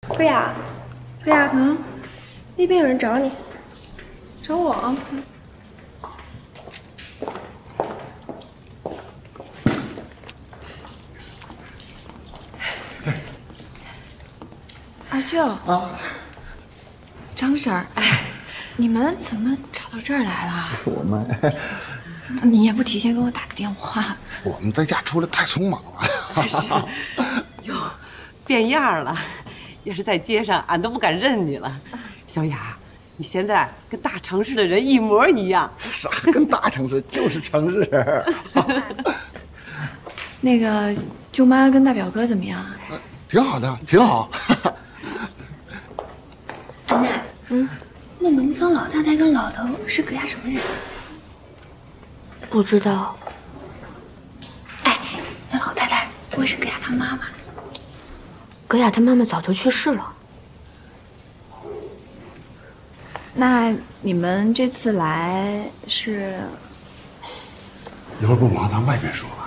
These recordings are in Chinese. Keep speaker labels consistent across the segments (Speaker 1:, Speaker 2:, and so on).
Speaker 1: 哥雅，哥雅，那边有人找你。
Speaker 2: 找我？二舅啊，张婶儿，哎，你们怎么找到这儿来了？
Speaker 3: 我们，
Speaker 2: 你也不提前给我打个电话。
Speaker 3: 我们在家出来太匆忙了。
Speaker 4: 哟，变样了，要是在街上，俺都不敢认你了。小雅，你现在跟大城市的人一模一样。
Speaker 3: 啥跟大城市，就是城市。
Speaker 2: 那个舅妈跟大表哥怎么样？
Speaker 3: 挺好的，挺好。
Speaker 1: 安娜，那农村老太太跟老头是葛亚什么人？
Speaker 5: 不知道。
Speaker 1: 哎，那老太太不会是葛亚她妈妈？
Speaker 5: 葛雅她妈妈早就去世了。
Speaker 2: 那你们这次来是？
Speaker 3: 一会儿不忙，咱外边说吧。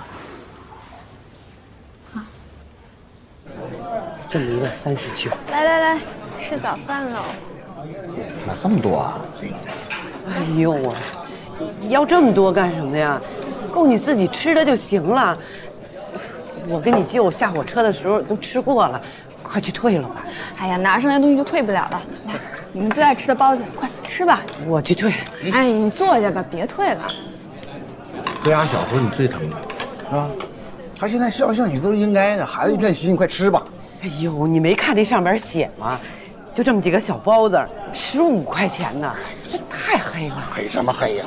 Speaker 4: 这么一个39，
Speaker 1: 来，吃早饭喽。
Speaker 3: 买这么多啊？
Speaker 4: 哎呦我，要这么多干什么呀？够你自己吃的就行了。我跟你舅下火车的时候都吃过了，快去退了吧。
Speaker 2: 哎呀，拿上来东西就退不了了。来，你们最爱吃的包子，快吃吧。
Speaker 4: 我去退。
Speaker 2: 哎，你坐下吧，别退了。
Speaker 3: 哥俩小时候你最疼的，是吧？他现在孝孝女都是应该的，孩子一片心，你快吃吧。
Speaker 4: 哎呦，你没看这上边写吗？就这么几个小包子，15块钱呢，这太黑了。
Speaker 3: 黑什么黑呀？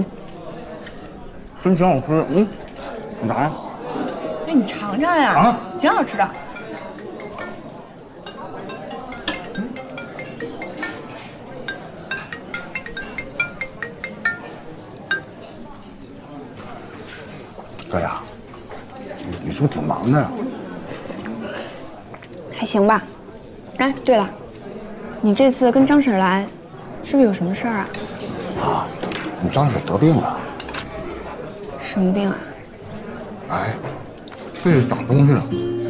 Speaker 3: 真挺好吃。你尝尝。
Speaker 2: 那你尝尝呀，
Speaker 3: 啊，
Speaker 2: 挺好吃的。
Speaker 3: 哥呀，你是不是挺忙的？
Speaker 2: 还行吧。哎，对了，你这次跟张婶来，是不是有什么事儿啊？
Speaker 3: 啊，你张婶得病了。
Speaker 2: 什么病啊？
Speaker 3: 哎，肺里长东西了。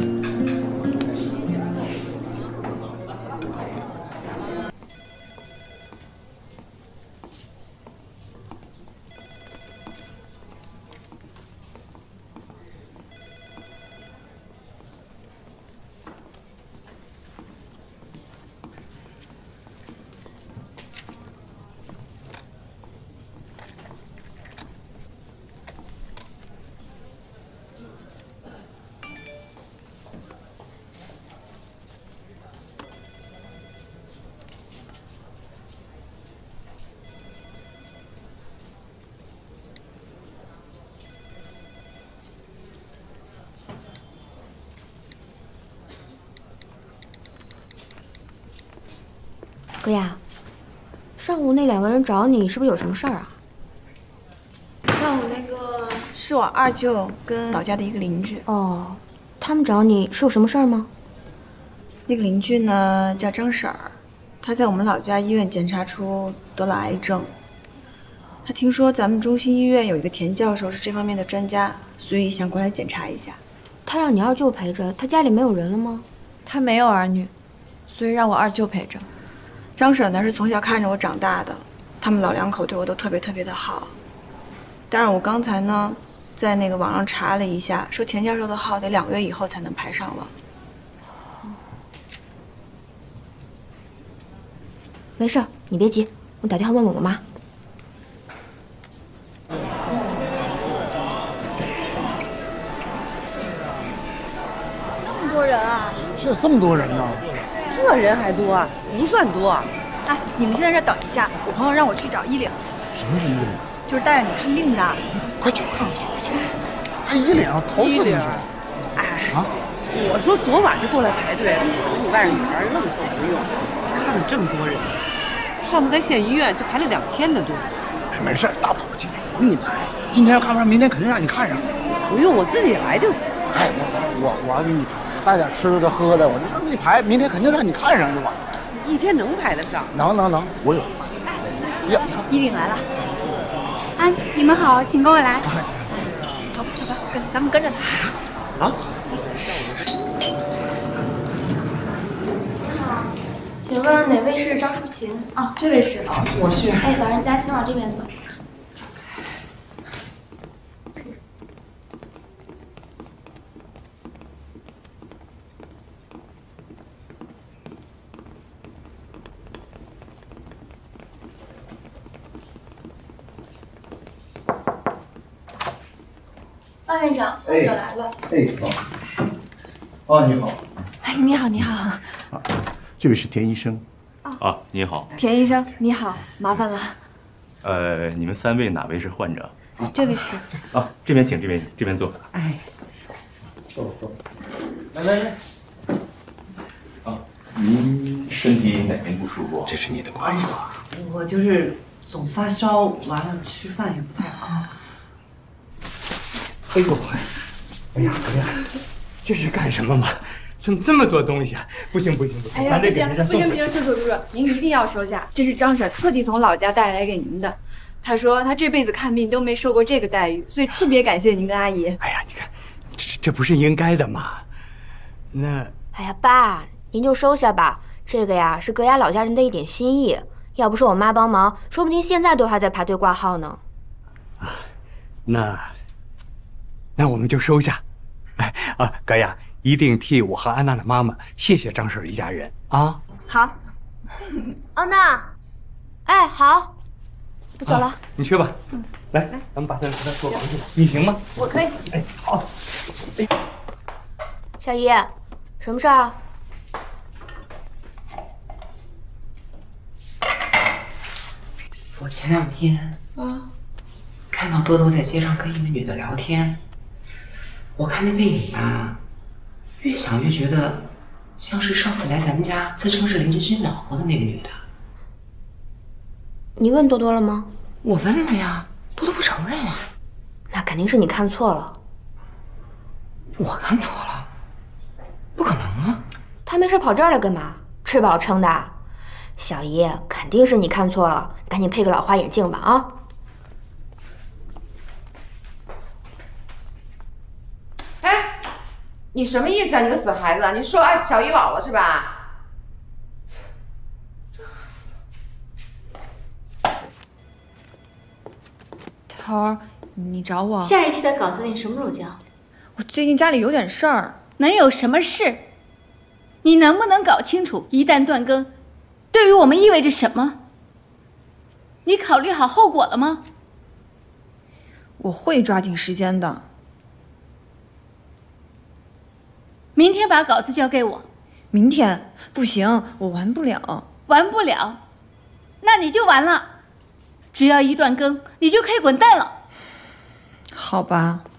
Speaker 5: 哥呀，上午那2个人找你，是不是有什么事儿啊？
Speaker 2: 上午那个是我二舅跟老家的一个邻居。
Speaker 5: 哦，他们找你是有什么事儿吗？
Speaker 2: 那个邻居呢叫张婶儿，她在我们老家医院检查出得了癌症。她听说咱们中心医院有一个田教授是这方面的专家，所以想过来检查一下。
Speaker 5: 他让你二舅陪着，他家里没有人了吗？
Speaker 2: 他没有儿女，所以让我二舅陪着。张婶呢是从小看着我长大的，他们老两口对我都特别的好。但是我刚才呢，在那个网上查了一下，说田教授的号得2个月以后才能排上了。
Speaker 5: 没事，你别急，我打电话问问我妈。
Speaker 2: 这么多人啊！
Speaker 3: 是这么多人呢？
Speaker 4: 这人还多啊，不算多。
Speaker 2: 哎，你们先在这等一下，我朋友让我去找依岭。
Speaker 3: 什么是1岭？
Speaker 2: 就是带着你看病的。
Speaker 3: 快去！还1岭头4听说。
Speaker 4: 哎啊！我说昨晚就过来排队了，你外甥女儿愣说不用。看了这么多人，上次在县医院就排了2天的队。
Speaker 3: 没事，大不了今天不用你排，今天要看不上，明天肯定让你看上。
Speaker 4: 不用，我自己来就行。
Speaker 3: 哎，我要给你带点吃的喝的，我就让你排，明天肯定让你看上就完了。
Speaker 4: 1天能排得上？
Speaker 3: 能，我有。
Speaker 2: 呀，依岭来了。
Speaker 1: 哎，你们好，请跟我来。
Speaker 2: 走吧，咱们跟着他。
Speaker 3: 啊。
Speaker 1: 请问哪位是张淑琴？啊，这位是。
Speaker 4: 我是。
Speaker 1: 哎，老人家请往这边走。万院长，患者来了。
Speaker 3: 哎，哦，你好。
Speaker 2: 哎，你好，你好。
Speaker 3: 啊，这位是田医生。
Speaker 6: 啊，你好，
Speaker 2: 田医生，你好，麻烦了。
Speaker 6: 你们3位哪位是患者？
Speaker 2: 这位是。
Speaker 6: 啊，这边请，这边坐。
Speaker 4: 哎，
Speaker 3: 坐。来。
Speaker 6: 啊，您身体哪边不舒服？
Speaker 3: 这是你的关系吧？
Speaker 4: 我就是总发烧，完了吃饭也不太好。
Speaker 7: 哎呦，哎呀，这是干什么嘛？怎么这么多东西啊？不行，
Speaker 2: 哎呀，不行，叔叔，您一定要收下，这是张婶特地从老家带来给您的。她说她这辈子看病都没受过这个待遇，所以特别感谢您跟阿姨。
Speaker 7: 哎呀，你看，这不是应该的吗？那……
Speaker 5: 哎呀，爸，您就收下吧。这个呀，是阁下老家人的一点心意。要不是我妈帮忙，说不定现在都还在排队挂号呢。
Speaker 7: 啊，那我们就收下。哎啊，阁下一定替我和安娜的妈妈谢谢张婶一家人啊。
Speaker 2: 好，
Speaker 5: 安娜，哎，好，不走了。
Speaker 7: 你去吧。来，咱们把他说回去吧。你行吗？
Speaker 5: 我可以。
Speaker 7: 哎，好。哎，
Speaker 5: 小姨，什么事儿啊？
Speaker 8: 我前2天看到多多在街上跟一个女的聊天，我看那背影吧，越想越觉得像是上次来咱们家自称是林志军老婆的那个女的。
Speaker 5: 你问多多了吗？
Speaker 8: 我问了呀，多多不承认呀。
Speaker 5: 那肯定是你看错了。
Speaker 8: 我看错了？不可能啊！
Speaker 5: 他没事跑这儿来干嘛？吃饱撑的。小姨，肯定是你看错了，赶紧配个老花眼镜吧啊！
Speaker 8: 哎，你什么意思啊？你个死孩子！你说小姨老了是吧？
Speaker 2: 头儿，你找我？
Speaker 1: 下一期的稿子你什么时候交？
Speaker 2: 我最近家里有点事儿。
Speaker 1: 能有什么事？你能不能搞清楚，一旦断更，对于我们意味着什么？你考虑好后果了吗？
Speaker 2: 我会抓紧时间的。
Speaker 1: 明天把稿子交给我。
Speaker 2: 明天不行，我完不了。
Speaker 1: 完不了，那你就完了。只要一断更，你就可以滚蛋了。
Speaker 2: 好吧。